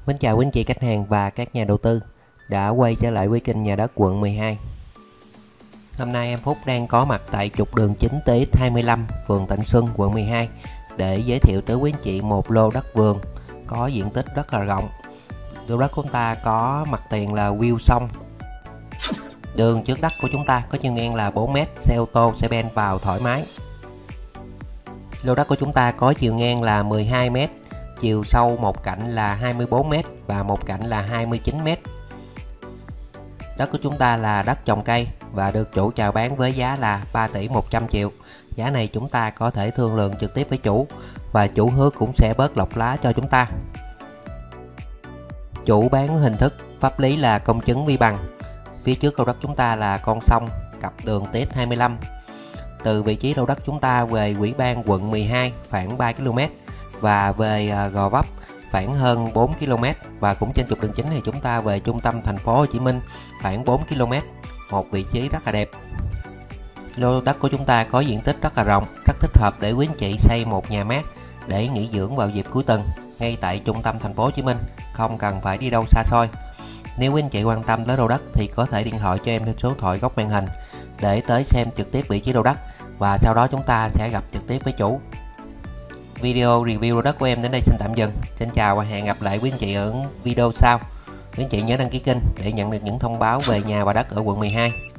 Mến chào quý anh chị khách hàng và các nhà đầu tư đã quay trở lại với kênh Nhà đất quận 12. Hôm nay em Phúc đang có mặt tại trục đường chính Tiết 25, phường Thạnh Xuân, quận 12 để giới thiệu tới quý anh chị một lô đất vườn có diện tích rất là rộng. Lô đất của chúng ta có mặt tiền là view sông. Đường trước đất của chúng ta có chiều ngang là 4 m, xe ô tô, xe ben vào thoải mái. Lô đất của chúng ta có chiều ngang là 12 m, chiều sâu một cạnh là 24 m và một cạnh là 29 m. Đất của chúng ta là đất trồng cây và được chủ chào bán với giá là 3 tỷ 100 triệu. Giá này chúng ta có thể thương lượng trực tiếp với chủ và chủ hứa cũng sẽ bớt lọc lá cho chúng ta. Chủ bán hình thức pháp lý là công chứng vi bằng. Phía trước lô đất chúng ta là con sông cặp đường Tiết 25. Từ vị trí lô đất chúng ta về Ủy ban quận 12 khoảng 3 km và về Gò Vấp khoảng hơn 4 km, và cũng trên trục đường chính thì chúng ta về trung tâm thành phố Hồ Chí Minh khoảng 4 km, một vị trí rất là đẹp. Lô đất của chúng ta có diện tích rất là rộng, rất thích hợp để quý anh chị xây một nhà mát để nghỉ dưỡng vào dịp cuối tuần ngay tại trung tâm thành phố Hồ Chí Minh, không cần phải đi đâu xa xôi. Nếu quý anh chị quan tâm tới lô đất thì có thể điện thoại cho em theo số điện thoại góc màn hình để tới xem trực tiếp vị trí lô đất và sau đó chúng ta sẽ gặp trực tiếp với chủ. Video review lô đất của em đến đây xin tạm dừng. Xin chào và hẹn gặp lại quý anh chị ở video sau. Quý anh chị nhớ đăng ký kênh để nhận được những thông báo về nhà và đất ở quận 12.